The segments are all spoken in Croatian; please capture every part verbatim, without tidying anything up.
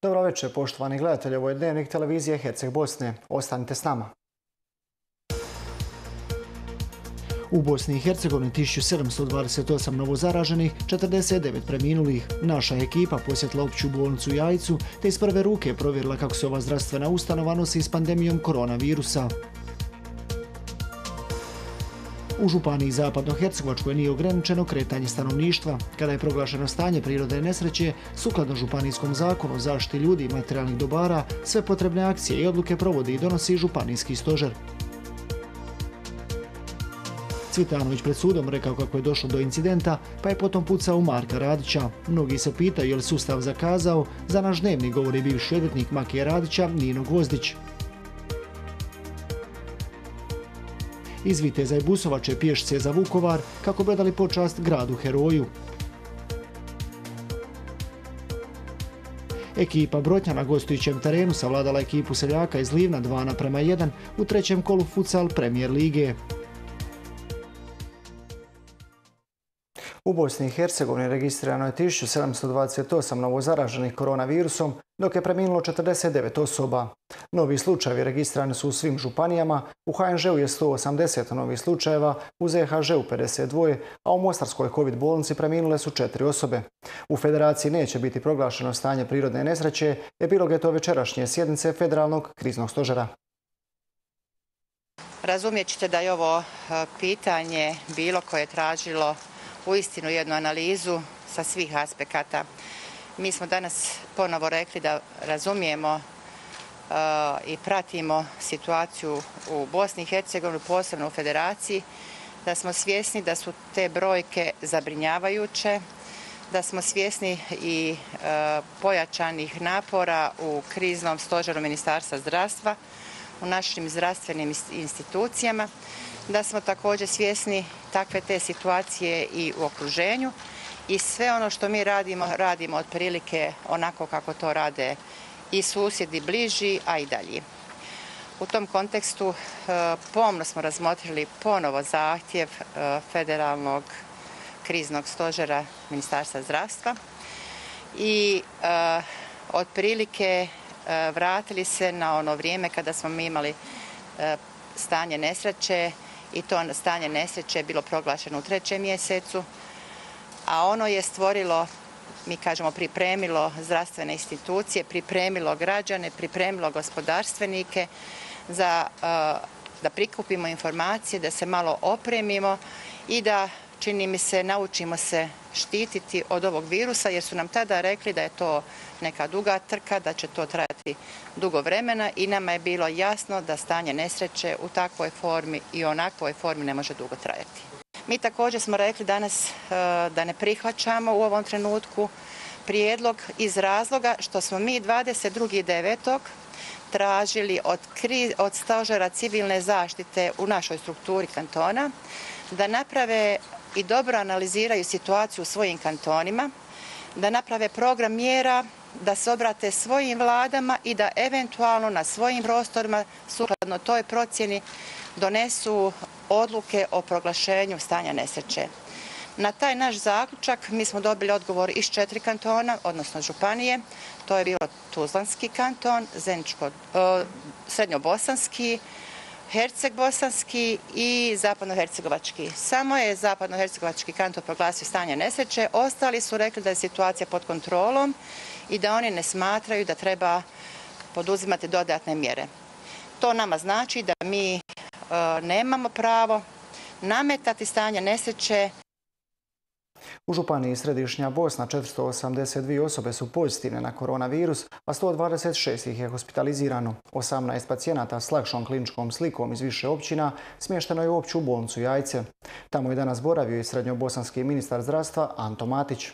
Dobro večer, poštovani gledatelji, ovo je Dnevnik televizije Herceg Bosne. Ostanite s nama. U Bosni i Hercegovini tisuću sedamsto dvadeset osam novozaraženih, četrdeset devet preminulih. Naša ekipa posjetila opću bolnicu u Jajcu te iz prve ruke provjerila kako se ova zdravstvena ustanova nosi s pandemijom koronavirusa. U županiji Zapadno-Hercegovačkoj nije ograničeno kretanje stanovništva. Kada je proglašeno stanje prirodne nesreće, sukladno Županijskom zakonu o zaštiti ljudi i materijalnih dobara, sve potrebne akcije i odluke provodi i donosi županijski stožer. Cvitanović pred sudom rekao kako je došlo do incidenta, pa je potom pucao u Marka Radića. Mnogi se pitaju je li sustav zakazao, za naš Dnevnik govori bivši odvjetnik Makije Radića Nino Gvozdić. Iz Viteza i Busovače pješce za Vukovar kako bi odali počast gradu heroju. Ekipa Brotnja na gostujućem terenu savladala ekipu Seljaka iz Livna dva naprema jedan u trećem kolu futsal Premier lige. U Bosni i Hercegovini registrirano je tisuću sedamsto dvadeset osam novozaraženih koronavirusom, dok je preminulo četrdeset devet osoba. Novi slučajevi registrirani su u svim županijama, u H N Ž-u je sto osamdeset novih slučajeva, u Z H Ž-u pedeset dva, a u Mostarskoj COVID bolnici preminule su četiri osobe. U Federaciji neće biti proglašeno stanje prirodne nesreće, epilog je to večerašnje sjednice Federalnog kriznog stožera. Razumijet ćete da je ovo pitanje bilo koje je tražilo uistinu jednu analizu sa svih aspekata. Mi smo danas ponovo rekli da razumijemo uh, i pratimo situaciju u Bosni i Hercegovini, posebno u Federaciji, da smo svjesni da su te brojke zabrinjavajuće, da smo svjesni i uh, pojačanih napora u kriznom stožeru Ministarstva zdravstva, u našim zdravstvenim institucijama, da smo također svjesni takve te situacije i u okruženju i sve ono što mi radimo, radimo otprilike onako kako to rade i susjedi bliži, a i dalji. U tom kontekstu pomno smo razmotrili ponovo zahtjev Federalnog kriznog stožera Ministarstva zdravstva i otprilike vratili se na ono vrijeme kada smo mi imali stanje nesreće i to stanje nesreće je bilo proglašeno u trećem mjesecu, a ono je stvorilo, mi kažemo pripremilo zdravstvene institucije, pripremilo građane, pripremilo gospodarstvenike za da prikupimo informacije, da se malo opremimo i da, čini mi se, naučimo se štititi od ovog virusa, jer su nam tada rekli da je to neka duga trka, da će to trajati dugo vremena i nama je bilo jasno da stanje nesreće u takvoj formi i onakvoj formi ne može dugo trajati. Mi također smo rekli danas da ne prihvaćamo u ovom trenutku prijedlog iz razloga što smo mi dvadeset drugog devetog tražili od, od stožera civilne zaštite u našoj strukturi kantona da naprave i dobro analiziraju situaciju u svojim kantonima, da naprave program mjera, da se obrate svojim vladama i da eventualno na svojim prostorima sukladno toj procjeni donesu odluke o proglašenju stanja nesreće. Na taj naš zaključak mi smo dobili odgovor iz četiri kantona, odnosno županije. To je bilo Tuzlanski kanton, Zeničko, Srednjobosanski, Herceg-Bosanski i Zapadno-Hercegovački. Samo je Zapadno-Hercegovački kanton proglasio stanje nesreće, ostali su rekli da je situacija pod kontrolom i da oni ne smatraju da treba poduzimati dodatne mjere. To nama znači da mi e, nemamo pravo nametati stanje nesreće. U županiji Središnja Bosna četiristo osamdeset dvije osobe su pozitivne na koronavirus, a sto dvadeset šest ih je hospitalizirano. osamnaest pacijenata s lakšom kliničkom slikom iz više općina smješteno je u opću bolnicu Jajce. Tamo je danas boravio i srednjobosanski ministar zdravstva Anto Matić.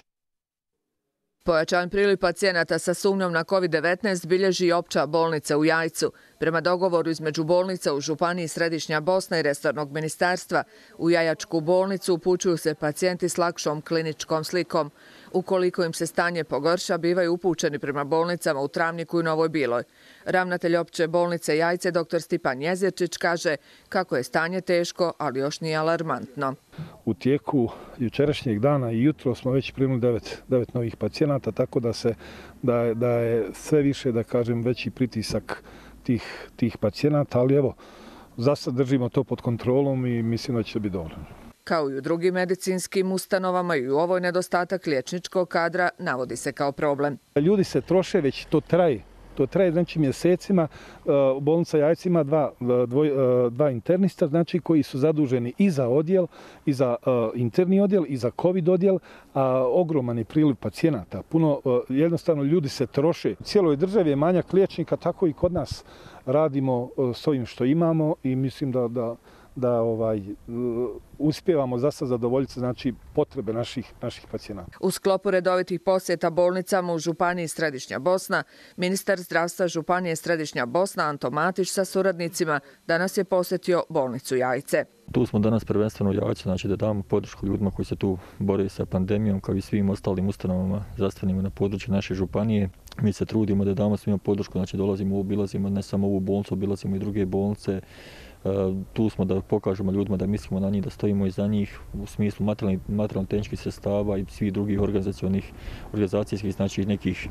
Pojačan priliv pacijenata sa sumnjom na COVID devetnaest bilježi opća bolnica u Jajcu. Prema dogovoru između bolnica u Županiji Središnja Bosna i resornog ministarstva, u Jajačku bolnicu upućuju se pacijenti s lakšom kliničkom slikom. Ukoliko im se stanje pogorša, bivaju upućeni prema bolnicama u Travniku i Novoj Biloj. Ravnatelj opće bolnice Jajce, dr Stipan Jezirčić, kaže kako je stanje teško, ali još nije alarmantno. U tijeku jučerašnjeg dana i jutro smo već primili devet, devet novih pacijenata, tako da, se, da, je, da je sve više, da kažem, veći pritisak tih, tih pacijenata, ali evo, za sad držimo to pod kontrolom i mislim da će biti dobro. Kao i u drugim medicinskim ustanovama i u ovoj nedostatak liječničkog kadra navodi se kao problem. Ljudi se troše, već to traje. To traje znači mjesecima. Bolnica Jajce ima dva, dvoj, dva internista, znači koji su zaduženi i za odjel, i za interni odjel, i za COVID odjel, a ogroman je priliv pacijenata. Puno, jednostavno ljudi se troše. U cijeloj državi je manjak liječnika, tako i kod nas radimo s ovim što imamo i mislim da, da da ovaj, uspijevamo za sad zadovoljiti znači, potrebe naših, naših pacijenata. U sklopu redovitih posjeta bolnicama u Županiji Središnja Bosna, ministar zdravstva Županije Središnja Bosna Anto Matić sa suradnicima danas je posjetio bolnicu Jajce. Tu smo danas prvenstveno u Jajcu, znači da damo podršku ljudima koji se tu bore sa pandemijom, kao i svim ostalim ustanovama zdravstvenim na području naše županije. Mi se trudimo da damo svima podršku, znači dolazimo, obilazimo ne samo ovu bolnicu, obilazimo i druge bolnice. Tu smo da pokažemo ljudima da mislimo na njih, da stojimo iza njih u smislu materijalno-tehničkih sredstava i svih drugih organizacionih, organizacijskih, znači nekih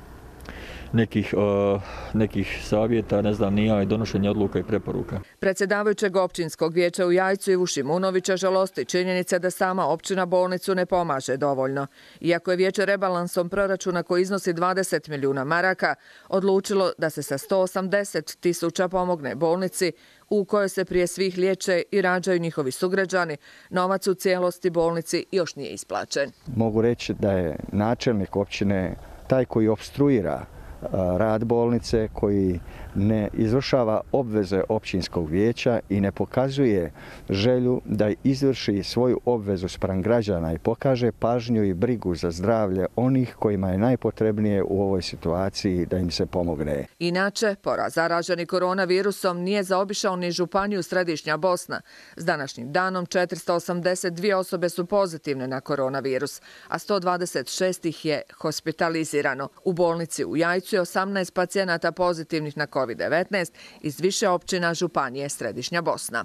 nekih, uh, nekih savjeta, ne znam, nija i donošenja odluka i preporuka. Predsjedavajućeg općinskog vijeća u Jajcu Ivu Šimunovića žalosti činjenica da sama općina bolnicu ne pomaže dovoljno. Iako je vijeće rebalansom proračuna koji iznosi dvadeset milijuna maraka odlučilo da se sa sto osamdeset tisuća pomogne bolnici u kojoj se prije svih liječe i rađaju njihovi sugrađani, novac u cijelosti bolnici još nije isplaćen. Mogu reći da je načelnik općine taj koji opstruira rad bolnice, koji ne izvršava obveze općinskog vijeća i ne pokazuje želju da izvrši svoju obvezu spram građana i pokaže pažnju i brigu za zdravlje onih kojima je najpotrebnije u ovoj situaciji da im se pomogne. Inače, porast zaraženih koronavirusom nije zaobišao ni Županiju Središnja Bosna. S današnjim danom četiristo osamdeset dvije osobe su pozitivne na koronavirus, a sto dvadeset šest ih je hospitalizirano. U bolnici u Jajcu je osamnaest pacijenata pozitivnih na kovid devetnaest iz više općina Županije Središnja Bosna.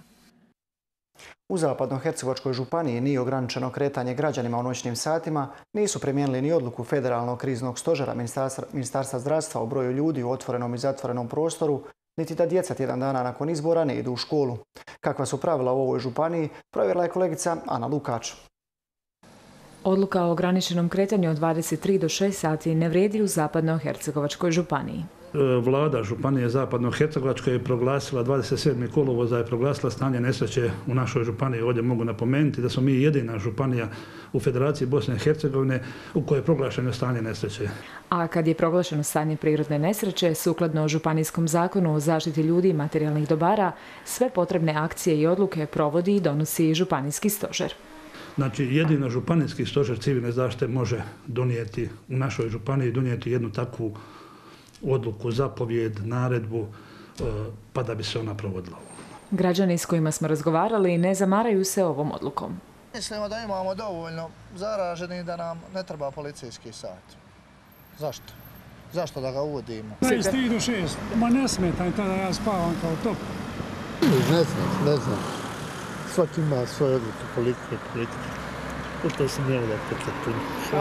U Zapadno-Hercegovačkoj županiji nije ograničeno kretanje građanima u noćnim satima, nisu primijenili ni odluku Federalnog kriznog stožera Ministarstva zdravstva o broju ljudi u otvorenom i zatvorenom prostoru, niti da djeca tjedan dana nakon izbora ne idu u školu. Kakva su pravila u ovoj županiji, provjerila je kolegica Ana Lukač. Odluka o ograničenom kretanju od dvadeset tri do šest sati ne vrijedi u Zapadno-Hercegovačkoj županiji. Vlada Županije Zapadno-Hercegovačke je proglasila dvadeset sedmog kolovoza je proglasila stanje nesreće u našoj županiji. Ovdje mogu napomenuti da smo mi jedina županija u Federaciji Bosne i Hercegovine u kojoj je proglašeno stanje nesreće. A kad je proglašeno stanje prirodne nesreće, sukladno Županijskom zakonu o zaštiti ljudi i materijalnih dobara, sve potrebne akcije i odluke provodi i donosi Županijski stožer. Znači, jedino Županijski stožer civilne zaštite može donijeti u našoj županiji donijeti jednu takvu odluku, zapovjed, naredbu, pa da bi se ona provodila. Građani s kojima smo razgovarali ne zamaraju se ovom odlukom. Mislimo da imamo dovoljno zaraženih da nam ne treba policijski sat. Zašto? Zašto da ga uvodimo? dvadeset tri do šest, ma ne smetaj tada, ja spavam kao top. Ne znam, ne znam. Svaki ima svoje odluke, politike, politike. U to sam ja da potrebujem.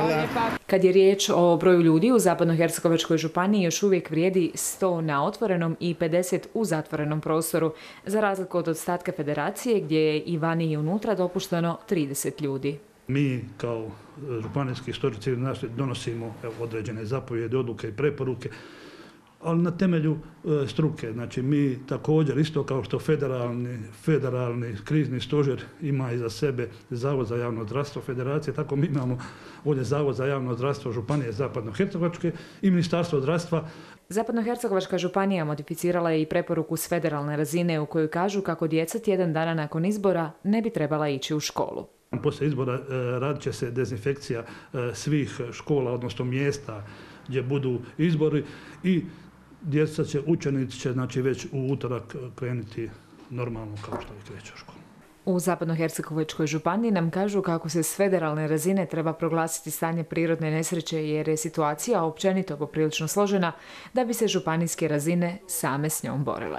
Kad je riječ o broju ljudi u Zapadno-Hercegovačkoj županiji, još uvijek vrijedi sto na otvorenom i pedeset u zatvorenom prostoru, za razliku od ostatka federacije gdje je i vani i unutra dopušteno trideset ljudi. Mi kao Županijski stožer civilne zaštite donosimo određene zapovjede, odluke i preporuke, ali na temelju e, struke. Znači, mi također, isto kao što federalni, federalni krizni stožer ima iza sebe Zavod za javno zdravstvo federacije, tako mi imamo ovdje Zavod za javno zdravstvo Županije Zapadno-Hercegovačke i Ministarstvo zdravstva. Zapadno-Hercegovačka županija modificirala je i preporuku s federalne razine u kojoj kažu kako djeca tjedan dana nakon izbora ne bi trebala ići u školu. Poslije izbora e, radit će se dezinfekcija e, svih škola, odnosno mjesta gdje budu izbori i djeca će, učenici će znači, već u utorak krenuti normalno kao što i kreće u školu. U Zapadnohercegovačkoj županiji nam kažu kako se s federalne razine treba proglasiti stanje prirodne nesreće jer je situacija općenito poprilično složena da bi se županijske razine same s njom borile.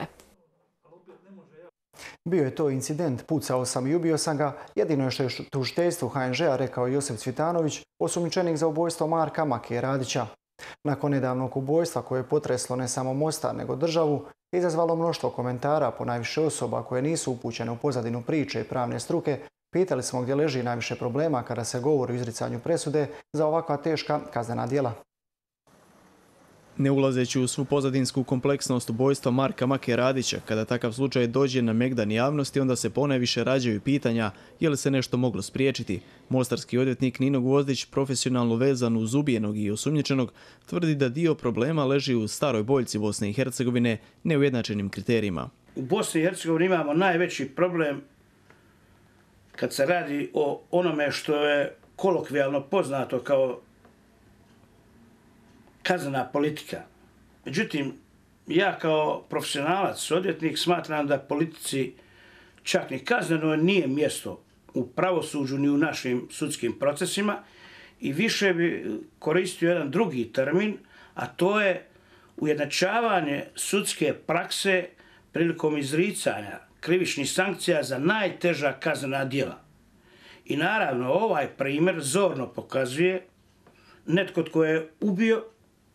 Bio je to incident, pucao sam i ubio sam ga, jedino je što je tužiteljstvu H N Ž-a rekao Josip Cvitanović, osumnjičenik za ubojstvo Marka Makije Radića. Nakon nedavnog ubojstva koje je potreslo ne samo Mostar nego državu, izazvalo mnoštvo komentara po najviše osoba koje nisu upućene u pozadinu priče i pravne struke, pitali smo gdje leži najviše problema kada se govori o izricanju presude za ovakva teška kaznena djela. Ne ulazeći u svu pozadinsku kompleksnost ubojstva Marka Makije Radića, kada takav slučaj dođe na megdan javnosti, onda se ponajviše rađaju pitanja je li se nešto moglo spriječiti. Mostarski odvjetnik Nino Gvozdić, profesionalno vezan uz ubijenog i osumnjičenog, tvrdi da dio problema leži u staroj boljci Bosne i Hercegovine neujednačenim kriterijima. U Bosni i Hercegovini imamo najveći problem kad se radi o onome što je kolokvijalno poznato kao kaznena politika. Međutim, ja kao profesionalac, odvjetnik, smatram da politici čak ni kazneno nije mjesto u pravosuđu ni u našim sudskim procesima i više bi koristio jedan drugi termin, a to je ujednačavanje sudske prakse prilikom izricanja krivičnih sankcija za najteža kaznena djela. I naravno, ovaj primjer zorno pokazuje netko tko je ubio,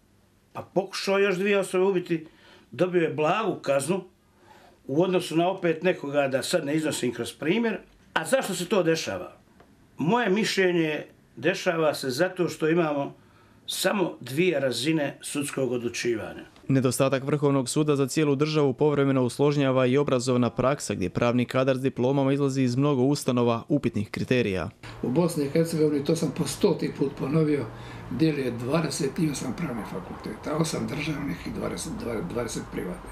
a pokušao još dvije osobe ubiti, dobio je blagu kaznu u odnosu na opet nekoga, da sad ne iznosim kroz primjer. A zašto se to dešava? Moje mišljenje dešava se zato što imamo samo dvije razine sudskog odlučivanja. Nedostatak Vrhovnog suda za cijelu državu povremeno usložnjava i obrazovna praksa gdje pravni kadar s diplomama izlazi iz mnogo ustanova upitnih kriterija. U Bosni i Hercegovini, to sam po stoti put ponovio, djeluje dvadeset osam pravnih fakulteta, osam državnih i dvadeset, dvadeset privatnih.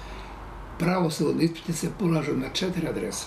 Pravosudni ispiti se polažu na četiri adrese.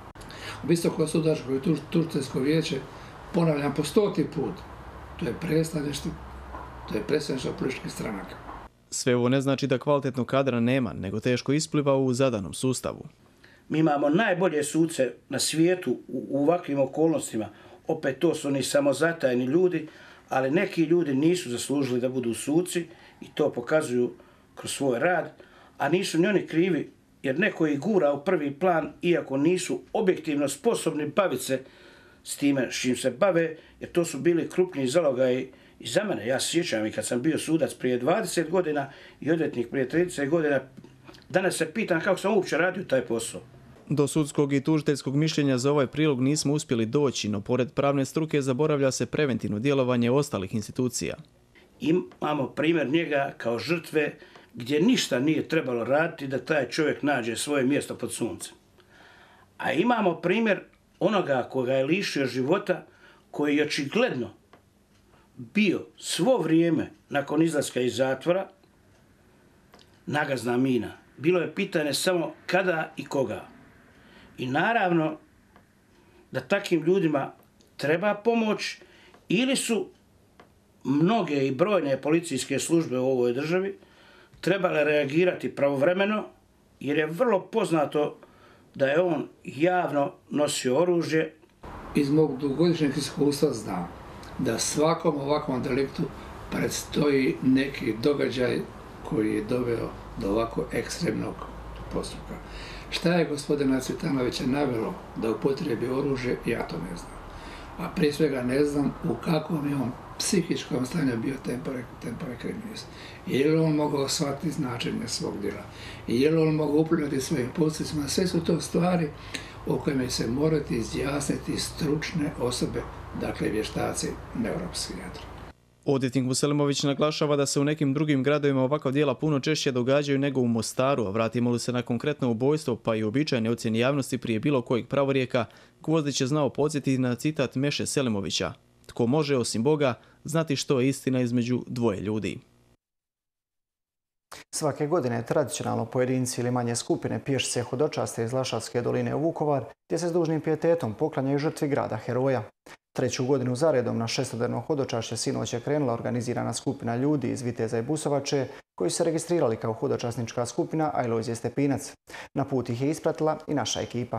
Visoko sudačko i tužiteljsko vijeće, ponavljam po stoti put, to je predstavništvo, to je predstavništvo političkih stranaka. Sve ovo ne znači da kvalitetnog kadra nema, nego teško ispliva u zadanom sustavu. Mi imamo najbolje suce na svijetu u ovakvim okolnostima. Opet to su oni samozatajni ljudi, ali neki ljudi nisu zaslužili da budu suci i to pokazuju kroz svoj rad, a nisu ni oni krivi jer neko ih gura u prvi plan iako nisu objektivno sposobni baviti se s time s čim se bave, jer to su bili krupni zalogaji i za mene. Ja se sjećam i kad sam bio sudac prije dvadeset godina i odvjetnik prije trideset godina, danas se pitam kako sam uopće radio taj posao. Do sudskog i tužiteljskog mišljenja za ovaj prilog nismo uspjeli doći, no pored pravne struke zaboravlja se preventivno djelovanje ostalih institucija. Imamo primjer njega kao žrtve gdje ništa nije trebalo raditi da taj čovjek nađe svoje mjesto pod suncem. A imamo primjer onoga koga je lišio života, koji je očigledno bio svo vrijeme nakon izlaska iz zatvora nagazna mina. Bilo je pitanje samo kada i koga. I naravno da takvim ljudima treba pomoć ili su mnoge i brojne policijske službe u ovoj državi trebale reagirati pravovremeno, jer je vrlo poznato da je on javno nosio oružje. Iz mog dugogodišnjeg iskustva znam da svakom ovakvom deliktu predstoji neki događaj koji je doveo do ovako ekstremnog postupka. Šta je gospodina Cvitanovića navelo da upotrebi oružje, ja to ne znam. A prije svega ne znam u kakvom je on psihičkom stanju bio tempore, tempore kriminis. Je li on mogao shvatiti značenje svog djela? Je li on mogao upravljati svojim postupcima? Sve su to stvari o kojima se morati izjasniti stručne osobe, dakle vještaci, neuropsihijatri. Odvjetnik Vuselimović naglašava da se u nekim drugim gradovima ovakva djela puno češće događaju nego u Mostaru, a vratimo li se na konkretno ubojstvo pa i uobičajene ocjene javnosti prije bilo kojeg pravorijeka, Gvozdić je znao podsjetiti na citat Meše Selimovića: "Tko može osim Boga znati što je istina između dvoje ljudi." Svake godine tradicionalno pojedinci ili manje skupine pješce hodočaste iz Lašavske doline u Vukovar, gdje se s dužnim pijetetom poklanjaju žrtvi grada heroja. Treću godinu zaredom na šestodnevno hodočašće sinoć je krenula organizirana skupina ljudi iz Viteza i Busovače koji su se registrirali kao hodočasnička skupina Alojzije Stepinac. Na put ih je ispratila i naša ekipa.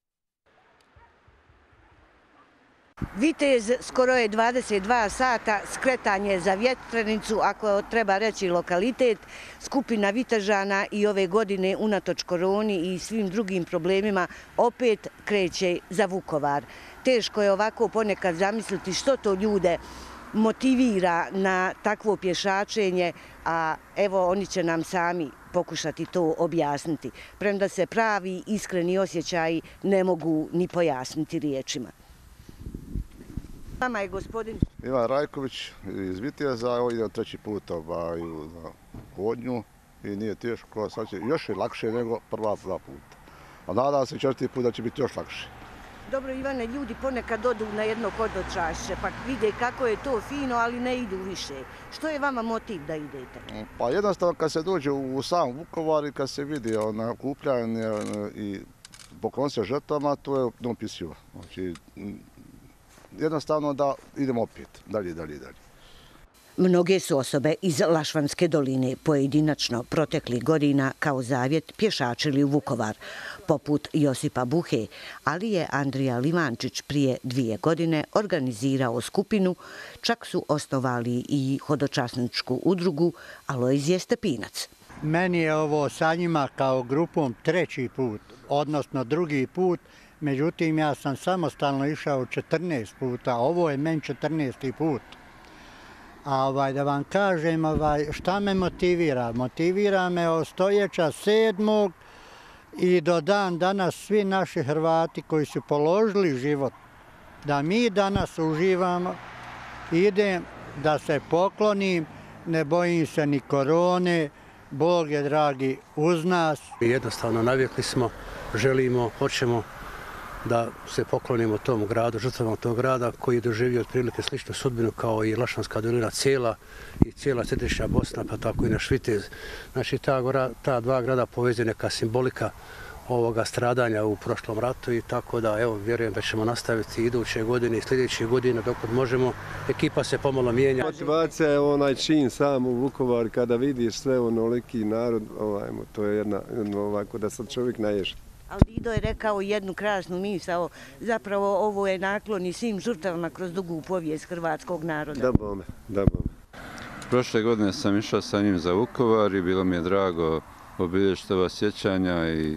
Vitez skoro je dvadeset dva sata, skretanje za Vjetrenicu, ako treba reći lokalitet. Skupina Vitežana i ove godine unatoč koroni i svim drugim problemima opet kreće za Vukovar. Teško je ovako ponekad zamisliti što to ljude motivira na takvo pješačenje, a evo oni će nam sami pokušati to objasniti. Premda se pravi iskreni osjećaji ne mogu ni pojasniti riječima. Vama je gospodin Ivan Rajković iz Viteza, ovo ide treći put na hodnju i nije teško, sad će još je lakše nego prva dva puta. A nadam se četvrti put da će biti još lakše. Dobro, Ivane, ljudi ponekad odu na jedno hodočašće, pa vide kako je to fino, ali ne idu više. Što je vama motiv da idete? Pa jednostavno kad se dođe u sam Vukovar i kad se vidi okupljanje i poklonstvo žrtvama, to je neopisivo. Znači, jednostavno da idemo opet, dalje, dalje, dalje. Mnoge su osobe iz Lašvanske doline pojedinačno proteklih godina kao zavjet pješačili u Vukovar, poput Josipa Buhe, ali je Andrija Livančić prije dvije godine organizirao skupinu, čak su osnovali i hodočasničku udrugu Alojzije Stepinac. Meni je ovo sa njima kao grupom treći put, odnosno drugi put. Međutim, ja sam samostalno išao četrnaest puta, ovo je meni četrnaesti put. A ovaj, da vam kažem ovaj, šta me motivira? Motivira me od stoljeća sedmog i do dan danas svi naši Hrvati koji su položili život, da mi danas uživamo, idem da se poklonim, ne bojim se ni korone, Bog je dragi uz nas. Jednostavno navikli smo, želimo, hoćemo da se poklonimo tom gradu, žrtvama tog grada koji je doživio otprilike sličnu sudbinu kao i Lašvanska dolina cijela i cijela središnja Bosna, pa tako i naš Vitez. Znači ta, ta dva grada povezuje neka simbolika ovoga stradanja u prošlom ratu i tako da evo vjerujem da ćemo nastaviti iduće godine i sljedeće godine dok možemo. Ekipa se pomalo mijenja. Motivacija je onaj čin sam u Vukovar kada vidiš sve onoliki narod, ovaj, to je jedna, ovako da sad čovjek naježi. Ali Dido je rekao jednu krasnu misao, zapravo ovo je naklon i svim žrtvama kroz dugu povijest hrvatskog naroda. Da bome, da bome. Prošle godine sam išao sa njim za Vukovar i bilo mi je drago obilježiti ova sjećanja i e,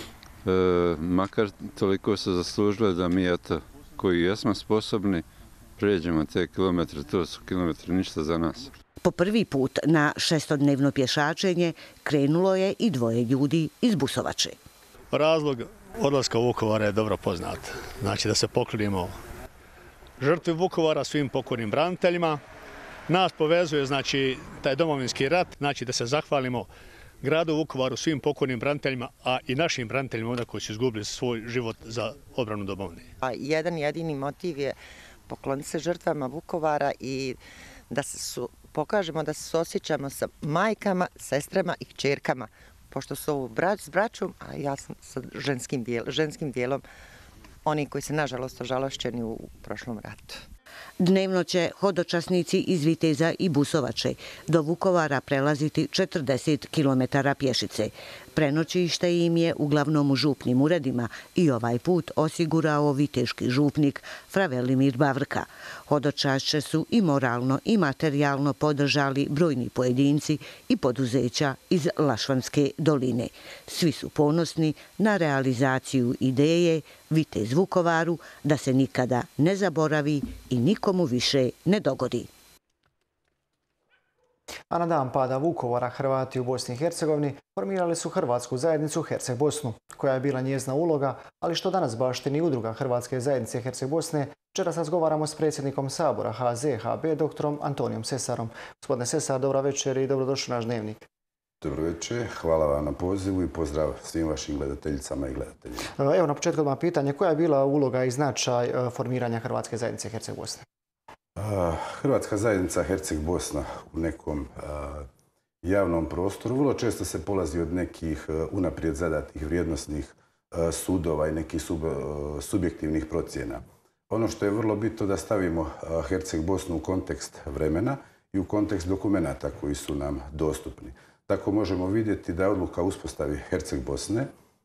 makar toliko se zaslužile da mi, eto, koji jesmo sposobni, pređemo te kilometre, to su kilometri ništa za nas. Po prvi put na šestodnevno pješačenje krenulo je i dvoje ljudi iz Busovače. Razlog odlaska u Vukovara je dobro poznat. Znači da se poklonimo žrtvi Vukovara, svim pokojnim braniteljima. Nas povezuje znači taj domovinski rat, znači da se zahvalimo gradu Vukovaru, svim pokojnim braniteljima, a i našim braniteljima onda koji su izgubili svoj život za odbranu domovine. Jedan jedini motiv je pokloniti se žrtvama Vukovara i da se su, pokažemo da se suosjećamo sa majkama, sestrama i kćerkama, pošto su ovo brać s braćom, a ja sam sa ženskim, dijel, ženskim dijelom, oni koji se nažalost ožalošćeni u prošlom ratu. Dnevno će hodočasnici iz Viteza i Busovače do Vukovara prelaziti četrdeset kilometara pješice. Prenoćište im je uglavnom u župnim uredima i ovaj put osigurao viteški župnik Fra Velimir Bavrka. Hodočašće su i moralno i materijalno podržali brojni pojedinci i poduzeća iz Lašvanske doline. Svi su ponosni na realizaciju ideje Vitez Vukovaru da se nikada ne zaboravi i nikomu više ne dogodi. A na dan pada Vukovara Hrvati u Bosni i Hercegovini formirali su Hrvatsku zajednicu Herceg Bosnu, koja je bila njezina uloga, ali što danas baštini udruga Hrvatske zajednice Herceg Bosne. Večeras razgovaramo s predsjednikom Sabora H Z H B, doktorom Antonijom Sesarom. Gospodine Sesar, dobra večer i dobrodošli u naš dnevnik. Dobro večer, hvala vam na pozivu i pozdrav svim vašim gledateljicama i gledateljima. Evo na početku odmah pitanje, koja je bila uloga i značaj formiranja Hrvatske zajednice Herceg Bosne? Hrvatska zajednica Herceg Bosna u nekom javnom prostoru vrlo često se polazi od nekih unaprijed zadatih vrijednosnih sudova i nekih subjektivnih procjena. ono što je vrlo bitno da stavimo Herceg Bosnu u kontekst vremena i u kontekst dokumenata koji su nam dostupni. Tako možemo vidjeti da je odluka o uspostavi Herceg Bosne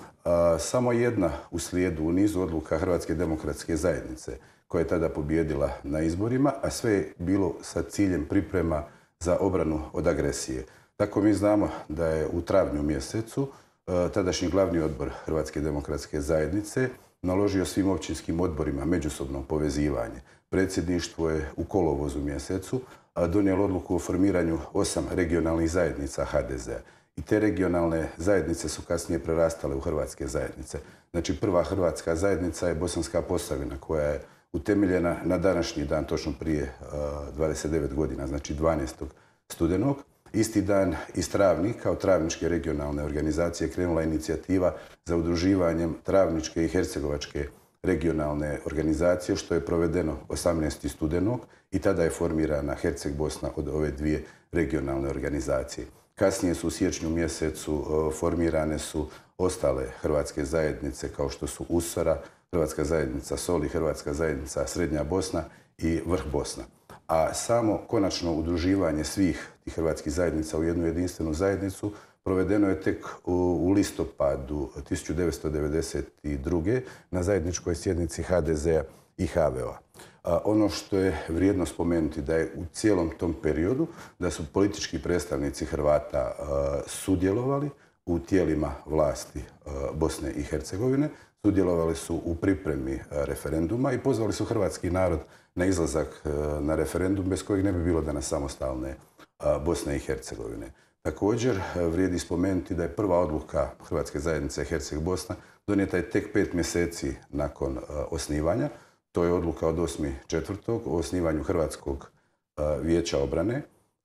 samo jedna u slijedu u nizu odluka Hrvatske demokratske zajednice koja je tada pobijedila na izborima, a sve je bilo sa ciljem priprema za obranu od agresije. Tako mi znamo da je u travnju mjesecu tadašnji glavni odbor Hrvatske demokratske zajednice naložio svim općinskim odborima međusobno povezivanje. Predsjedništvo je u kolovozu mjesecu donijelo odluku o formiranju osam regionalnih zajednica ha de zea. I te regionalne zajednice su kasnije prerastale u hrvatske zajednice. Znači prva hrvatska zajednica je Bosanska Posavina koja je utemeljena na današnji dan, točno prije dvadeset devet godina, znači dvanaestog studenog. Isti dan iz Travnika, od Travničke regionalne organizacije, krenula inicijativa za udruživanjem Travničke i Hercegovačke regionalne organizacije, što je provedeno osamnaestog studenog i tada je formirana Herceg Bosna od ove dvije regionalne organizacije. Kasnije su u siječnju mjesecu formirane su ostale hrvatske zajednice kao što su Usora, Hrvatska zajednica Soli, Hrvatska zajednica Srednja Bosna i Vrh Bosna. A samo konačno udruživanje svih tih hrvatskih zajednica u jednu jedinstvenu zajednicu provedeno je tek u listopadu tisuću devetsto devedeset druge. na zajedničkoj sjednici ha de zea i ha ve o-a. Ono što je vrijedno spomenuti da je u cijelom tom periodu da su politički predstavnici Hrvata sudjelovali u tijelima vlasti Bosne i Hercegovine, sudjelovali su u pripremi referenduma i pozvali su hrvatski narod na izlazak na referendum bez kojeg ne bi bilo danas samostalne Bosne i Hercegovine. Također vrijedi spomenuti da je prva odluka Hrvatske zajednice Herceg Bosna donijeta je tek pet mjeseci nakon osnivanja. To je odluka od osmog četvrtog o osnivanju Hrvatskog vijeća obrane.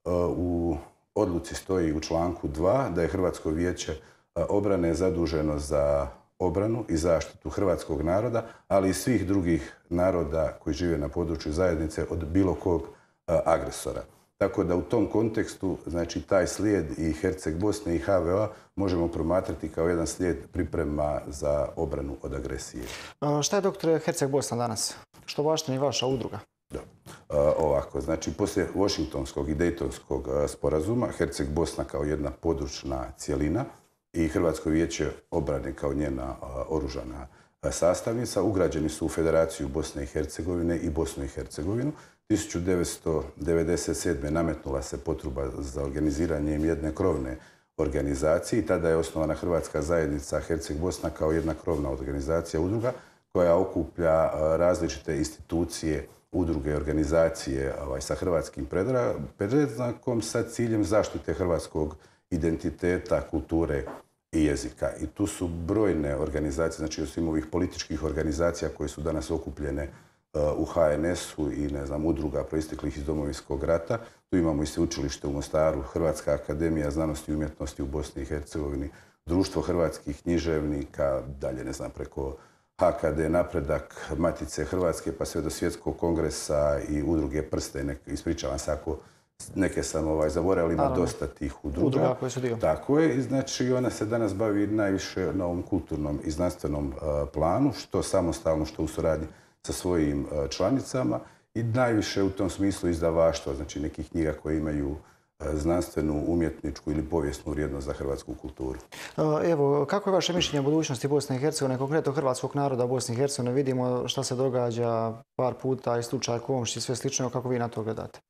U odluci stoji u članku dva da je Hrvatsko vijeće obrane zaduženo za obranu i zaštitu hrvatskog naroda, ali i svih drugih naroda koji žive na području zajednice od bilo kog agresora. Tako da u tom kontekstu, znači taj slijed i Herceg Bosne i ha ve o-a možemo promatrati kao jedan slijed priprema za obranu od agresije. Šta je doktor Herceg Bosna danas? Što baštini vaša udruga? Da. Ovako, znači poslije Washingtonskog i Dejtonskog sporazuma Herceg Bosna kao jedna područna cjelina i Hrvatsko vijeće obrane kao njena oružana sastavnica ugrađeni su u Federaciju Bosne i Hercegovine i Bosnu i Hercegovinu. tisuću devetsto devedeset sedme nametnula se potreba za organiziranjem jedne krovne organizacije i tada je osnovana Hrvatska zajednica Herceg Bosna kao jedna krovna organizacija udruga koja okuplja različite institucije, udruge, organizacije sa hrvatskim predznakom sa ciljem zaštite hrvatskog identiteta, kulture i jezika. I tu su brojne organizacije, znači osim ovih političkih organizacija koje su danas okupljene u ha en esu i ne znam, udruga proisteklih iz Domovinskog rata. Tu imamo i sveučilište u Mostaru, Hrvatska akademija znanosti i umjetnosti u Bosni i Hercegovini, Društvo hrvatskih književnika, dalje ne znam, preko ha ka de Napredak, Matice Hrvatske, pa sve do Svjetskog kongresa i udruge Prste. Ispričavam se ako neke sam ovaj, zaboravili, ima dosta tih udruga. Udruga koje su dio. Tako je. I znači ona se danas bavi najviše na ovom kulturnom i znanstvenom planu, što samostalno, što u suradnji sa svojim članicama i najviše u tom smislu izdavaštva, znači nekih knjiga koje imaju znanstvenu, umjetničku ili povijesnu vrijednost za hrvatsku kulturu. Evo, kako je vaše mišljenje o budućnosti Bosne i Hercegovine, konkretno hrvatskog naroda Bosne i Hercegovine? Vidimo šta se događa par puta i slučaj Komšić i sve slično. Kako vi na to gledate?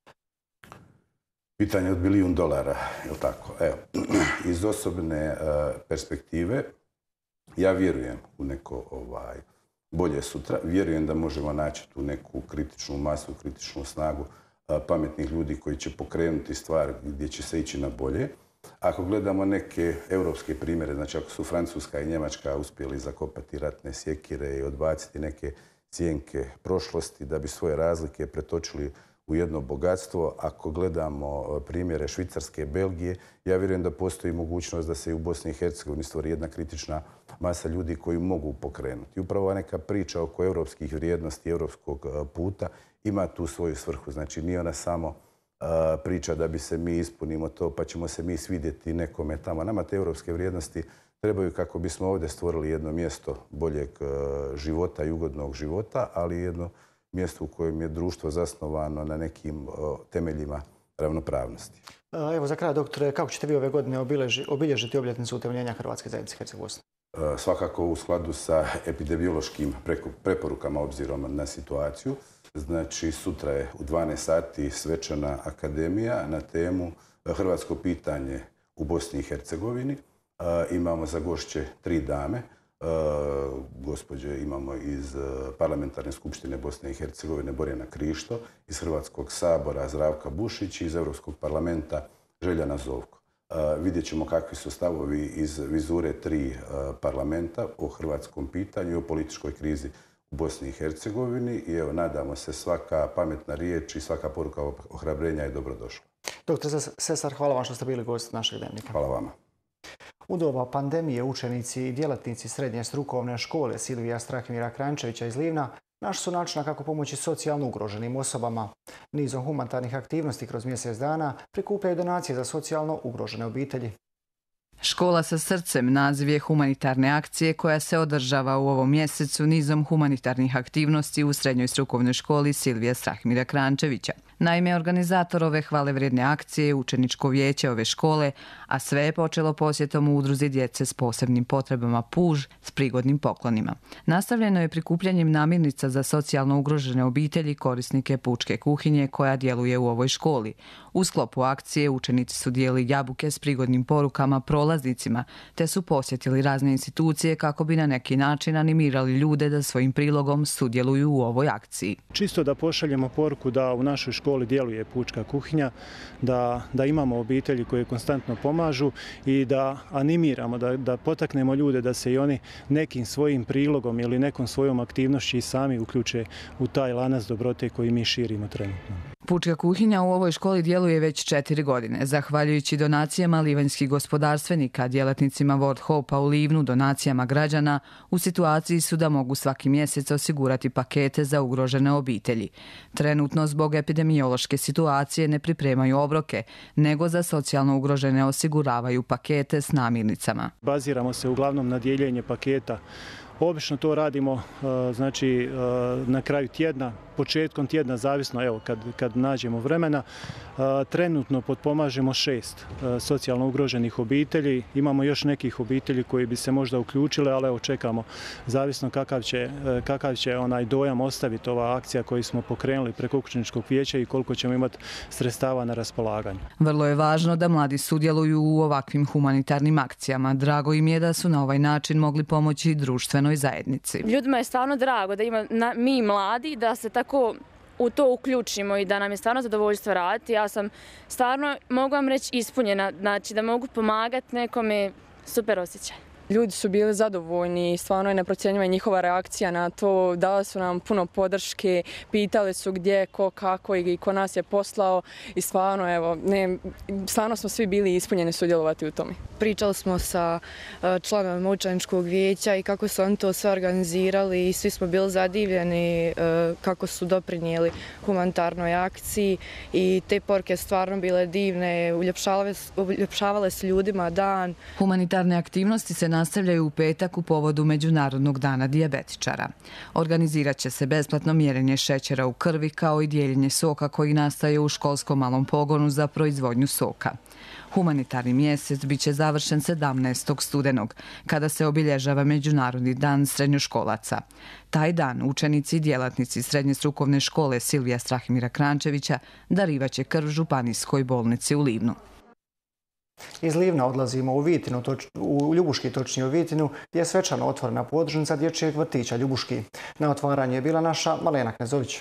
Pitanje od milijun dolara, je li tako? Evo, iz osobne perspektive ja vjerujem u neko ovaj, bolje sutra. Vjerujem da možemo naći tu neku kritičnu masu, kritičnu snagu pametnih ljudi koji će pokrenuti stvar gdje će se ići na bolje. Ako gledamo neke europske primjere, znači ako su Francuska i Njemačka uspjeli zakopati ratne sjekire i odbaciti neke sjenke prošlosti da bi svoje razlike pretočili u jedno bogatstvo, ako gledamo primjere Švicarske, Belgije, ja vjerujem da postoji mogućnost da se i u Bosni i Hercegovini stvori jedna kritična masa ljudi koji mogu pokrenuti. I upravo neka priča oko europskih vrijednosti, europskog puta ima tu svoju svrhu. Znači nije ona samo priča da bi se mi ispunimo to pa ćemo se mi svidjeti nekome tamo. Nama te europske vrijednosti trebaju kako bismo ovdje stvorili jedno mjesto boljeg života i ugodnog života, ali jedno mjestu u kojem je društvo zasnovano na nekim temeljima ravnopravnosti. Evo za kraj, doktore, kako ćete vi ove godine obilježiti obljetnicu utemeljenja Hrvatske zajednice Herceg-Bosne? Svakako u skladu sa epidemiološkim preporukama obzirom na situaciju. Znači, sutra je u dvanaest sati svečana akademija na temu Hrvatsko pitanje u Bosni i Hercegovini. Imamo za gošće tri dame. Gospođe imamo iz Parlamentarne skupštine Bosne i Hercegovine Borjana Krišto, iz Hrvatskog sabora Zdravka Bušić i iz Europskog parlamenta Željana Zovko. Vidjet ćemo kakvi su stavovi iz vizure tri parlamenta o hrvatskom pitanju i o političkoj krizi u Bosni i Hercegovini i evo, nadamo se svaka pametna riječ i svaka poruka ohrabrenja je dobrodošla. Doktor Sesar, hvala vam što ste bili gost našeg Dnevnika. Hvala vama. U doba pandemije učenici i djelatnici srednje strukovne škole Silvija Strahimira Krančevića iz Livna našli su načina kako pomoći socijalno ugroženim osobama. Nizom humanitarnih aktivnosti kroz mjesec dana prikupljaju donacije za socijalno ugrožene obitelji. Škola sa srcem naziv je humanitarne akcije koja se održava u ovom mjesecu nizom humanitarnih aktivnosti u srednjoj strukovnoj školi Silvija Strahimira Krančevića. Naime, organizator ove hvalevrijedne akcije je učeničko vijeće ove škole, a sve je počelo posjetom u udruzi djece s posebnim potrebama Puž s prigodnim poklonima. Nastavljeno je prikupljanjem namirnica za socijalno ugrožene obitelji korisnike pučke kuhinje koja djeluje u ovoj školi. U sklopu akcije učenici su dijelili jabuke s prigodnim porukama prolaznicima, te su posjetili razne institucije kako bi na neki način animirali ljude da svojim prilogom sudjeluju u ovoj akciji. Čisto da pošaljemo poruku da u našoj školi djeluje pučka kuhinja, da, da imamo obitelji koje konstantno pomažu i da animiramo, da, da potaknemo ljude da se i oni nekim svojim prilogom ili nekom svojom aktivnošću i sami uključe u taj lanac dobrote koji mi širimo trenutno. Pučka kuhinja u ovoj školi djeluje već četiri godine. Zahvaljujući donacijama livanjskih gospodarstvenika, djelatnicima World Hope-a u Livnu, donacijama građana, u situaciji su da mogu svaki mjesec osigurati pakete za ugrožene obitelji. Trenutno zbog epidemiološke situacije ne pripremaju obroke, nego za socijalno ugrožene osiguravaju pakete s namirnicama. Baziramo se uglavnom na dijeljenje paketa. Obično to radimo znači, na kraju tjedna, početkom tjedna, zavisno evo, kad, kad nađemo vremena. Trenutno potpomažemo šest socijalno ugroženih obitelji. Imamo još nekih obitelji koji bi se možda uključile, ali evo čekamo zavisno kakav će, kakav će onaj dojam ostaviti ova akcija koju smo pokrenuli preko učeničkog vijeća i koliko ćemo imati sredstava na raspolaganju. Vrlo je važno da mladi sudjeluju u ovakvim humanitarnim akcijama. Drago im je da su na ovaj način mogli pomoći društvenoj zajednici. Ljudima je stvarno drago da ima na, mi mladi da se tako u to uključimo i da nam je stvarno zadovoljstvo raditi. Ja sam stvarno, mogu vam reći, ispunjena, znači da mogu pomagati nekome, super osjećaj. Ljudi su bili zadovoljni i stvarno je neprocjenjiva njihova reakcija na to. Dali su nam puno podrške, pitali su gdje, ko, kako i ko nas je poslao i stvarno, evo, ne, stvarno smo svi bili ispunjeni sudjelovati u tome. Pričali smo sa članovima učeničkog vijeća i kako su oni to sve organizirali i svi smo bili zadivljeni kako su doprinijeli humanitarnoj akciji i te poruke stvarno bile divne, uljepšavale, uljepšavale s ljudima dan. Humanitarne aktivnosti se nastavljaju u petak u povodu Međunarodnog dana dijabetičara. Organizirat će se besplatno mjerenje šećera u krvi kao i dijeljenje soka koji nastaje u školskom malom pogonu za proizvodnju soka. Humanitarni mjesec bit će završen sedamnaestog studenog, kada se obilježava Međunarodni dan srednjoškolaca. Taj dan učenici i djelatnici srednje strukovne škole Silvija Strahimira Krančevića darivaće krv županijskoj bolnici u Livnu. Iz Livna odlazimo u Vitinu, u Ljubuški, točnije u Vitinu, gdje je svečano otvorena podružnica dječjeg vrtića Ljubuški. Na otvaranju je bila naša Malena Knezović.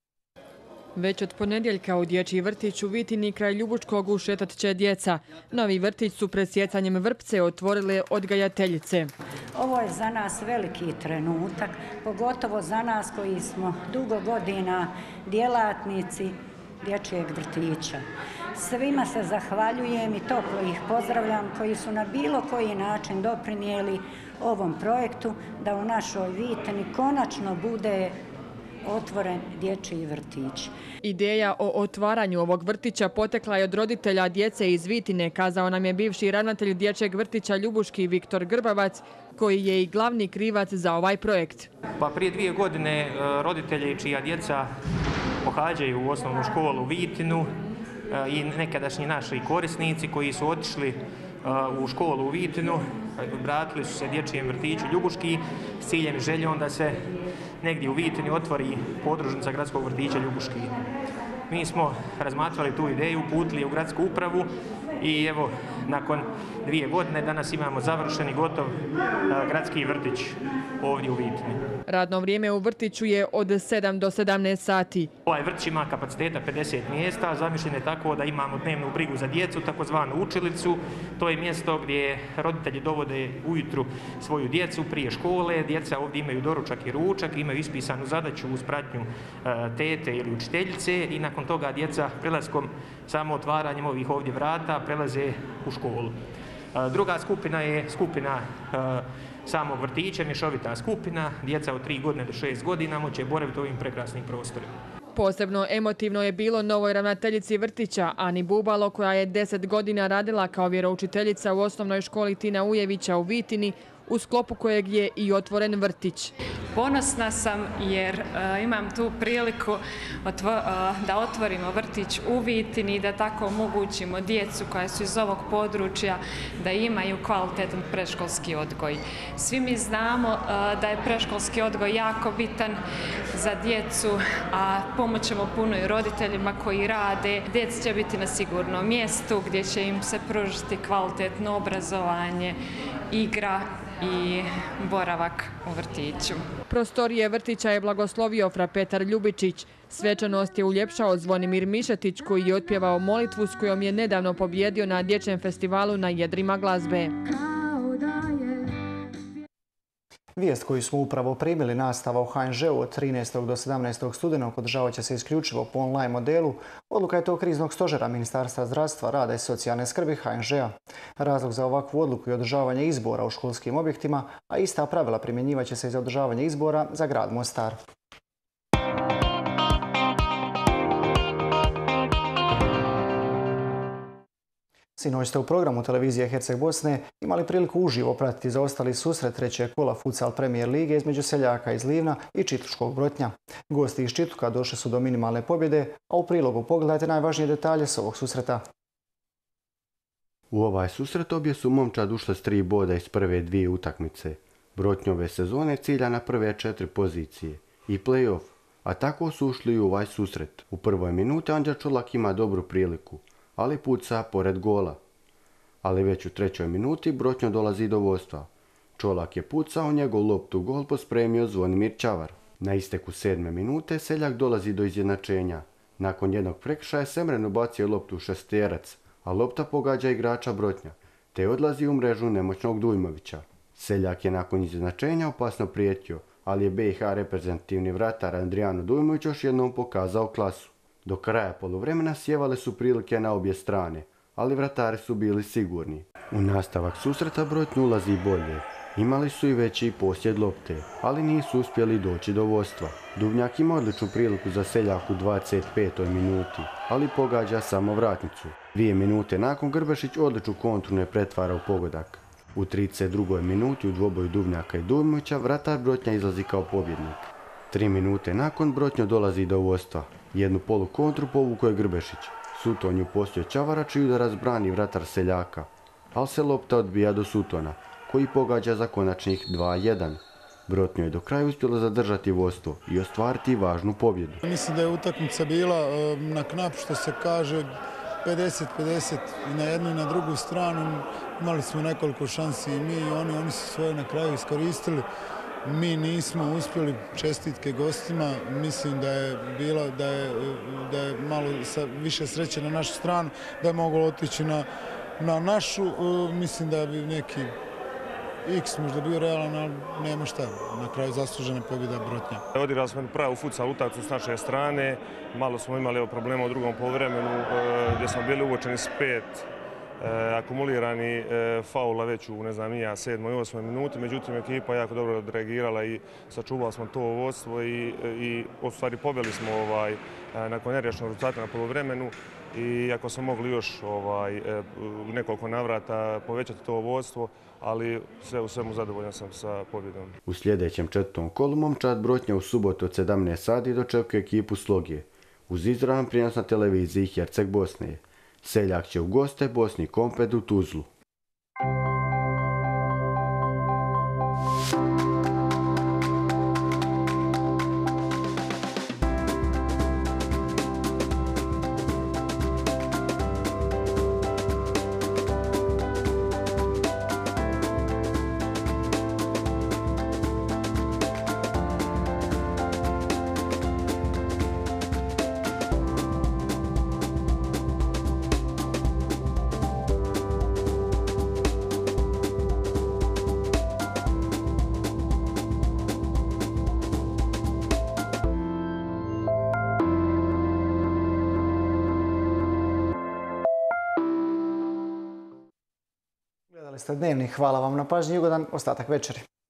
Već od ponedjeljka u dječji vrtić u Vitini kraj Ljubuškog ušetat će djeca. Novi vrtić su pred sjecanjem vrpce otvorile odgajateljice. Ovo je za nas veliki trenutak, pogotovo za nas koji smo dugo godina djelatnici dječjeg vrtića. Svima se zahvaljujem i toplo ih pozdravljam koji su na bilo koji način doprinijeli ovom projektu da u našoj Vitini konačno bude otvoren dječji vrtić. Ideja o otvaranju ovog vrtića potekla je od roditelja djece iz Vitine, kazao nam je bivši ravnatelj dječjeg vrtića Ljubuški Viktor Grbavac, koji je i glavni krivac za ovaj projekt. Pa prije dvije godine roditelji čija djeca pohađaju u osnovnu školu u Vitinu i nekadašnji naši korisnici koji su otišli u školu u Vitinu, vratili su se dječjem vrtiću Ljubuški s ciljem i željom da se negdje u Vitini otvori podružnica gradskog vrtića Ljubuški. Mi smo razmatrali tu ideju, uputili u gradsku upravu i evo, nakon dvije godine danas imamo završeni gotov gradski vrtić ovdje u Vitini. Radno vrijeme u vrtiću je od sedam do sedamnaest sati. Ovaj vrtić ima kapaciteta pedeset mjesta, zamišljen je tako da imamo dnevnu brigu za djecu, takozvanu učilicu. To je mjesto gdje roditelji dovode ujutru svoju djecu prije škole. Djeca ovdje imaju doručak i ručak, imaju ispisanu zadaću uz pratnju tete ili učiteljice i nakon toga djeca prelaskom, samo otvaranjem ovih ovdje vrata, prelaze u školu. Druga skupina je skupina samog vrtića, mješovita skupina. Djeca od tri godine do šest godina moće boraviti u ovim prekrasnim prostorima. Posebno emotivno je bilo novoj ravnateljici vrtića Ani Bubalo, koja je deset godina radila kao vjeroučiteljica u osnovnoj školi Tina Ujevića u Vitini, u sklopu kojeg je i otvoren vrtić. Ponosna sam jer uh, imam tu priliku otvo, uh, da otvorimo vrtić u Vitini i da tako omogućimo djecu koja su iz ovog područja da imaju kvalitetan predškolski odgoj. Svi mi znamo uh, da je predškolski odgoj jako bitan za djecu, a pomoćemo puno i roditeljima koji rade. Djeca će biti na sigurnom mjestu gdje će im se pružiti kvalitetno obrazovanje, igra i boravak u vrtiću. Prostorije vrtića je blagoslovio fra Petar Ljubičić. Svečanost je uljepšao Zvonimir Mišetić, koji je otpjevao molitvu s kojom je nedavno pobjedio na dječjem festivalu na jedrima glazbe. Vijest koju smo upravo primili, nastava u H N Ž-u od trinaestog do sedamnaestog studenog održavat će se isključivo po online modelu. Odluka je to kriznog stožera Ministarstva zdravstva, rada i socijalne skrbi H N Ž-a. Razlog za ovakvu odluku je održavanje izbora u školskim objektima, a ista pravila primjenjivat će se i za održavanje izbora za grad Mostar. Sinoć ste u programu televizije Herceg Bosne imali priliku uživo pratiti zaostali susret trećeg kola Futsal Premier lige između Seljaka iz Livna i Čitluškog Brotnja. Gosti iz Čitluka došli su do minimalne pobjede, a u prilogu pogledajte najvažnije detalje s ovog susreta. U ovaj susret obje su momčad ušle s tri boda iz prve dvije utakmice. Brotnjove sezone cilja na prve četiri pozicije i play-off, a tako su ušli i u ovaj susret. U prvoj minuti Anđa Čolak ima dobru priliku, ali puca pored gola. Ali već u trećoj minuti Brotnjo dolazi do vodstva. Čolak je pucao, njegov loptu gol pospremio Zvonimir Čavar. Na isteku sedme minute Seljak dolazi do izjednačenja. Nakon jednog prekršaja Semren ubacio loptu u šesterac, a lopta pogađa igrača Brotnja, te odlazi u mrežu nemoćnog Dujmovića. Seljak je nakon izjednačenja opasno prijetio, ali je B i H reprezentativni vratar Andrijano Dujmović još jednom pokazao klasu. Do kraja poluvremena sjevale su prilike na obje strane, ali vratari su bili sigurni. U nastavak susreta Brotnju ulazi bolje. Imali su i veći posjed lopte, ali nisu uspjeli doći do vodstva. Duvnjak ima odličnu priliku za Seljak u dvadeset petoj minuti, ali pogađa samo vratnicu. Dvije minute nakon Grbešić odličnu kontru ne pretvara u pogodak. U trideset drugoj minuti u dvoboju Duvnjaka i Dujmovića vratar Brotnja izlazi kao pobjednik. Tri minute nakon Brotnjo dolazi do vodstva. Jednu polu kontru povukao je Grbešić. Suton je upostio Čavara čiji udarac brani vratar Seljaka, ali se lopta odbija do Sutona, koji pogađa za konačnih dva jedan. Brotnjo je do kraja uspjelo zadržati vodstvo i ostvariti važnu pobjedu. Mislim da je utakmica bila na knap, što se kaže, pedeset pedeset i na jednu i na drugu stranu. Imali smo nekoliko šansi i mi i oni, oni su svoje na kraju iskoristili. Mi nismo uspjeli, čestitke gostima, mislim da je bila, da je, da je malo sa više sreće na našu stranu, da je moglo otići na, na našu, mislim da bi neki X možda bio realan, ali nema šta, na kraju zaslužena pobjeda Brotnja. Odigrali smo pravu futsal utakmicu s naše strane, malo smo imali problema u drugom poluvremenu gdje smo bili uočeni s pet akumulirani faula već u, ne znam, ja sedmoj, osmoj minuti. Međutim, ekipa jako dobro odreagirala i sačuvali smo to vodstvo i, i u stvari pobjeli smo ovaj, nakon neriješenog rezultata na poluvremenu. I ako smo mogli još ovaj, u nekoliko navrata povećati to vodstvo, ali sve u svemu zadovoljan sam sa pobjedom. U sljedećem četvrtom kolu momčad Brotnja u subotu od sedamnaest sati dočekuje ekipu Slogije uz izravan prijenos na televiziji Herceg Bosne. Seljak će u goste Bosni Komplet u Tuzlu. Gledali ste Dnevnik, hvala vam na pažnji i ugodan ostatak večeri.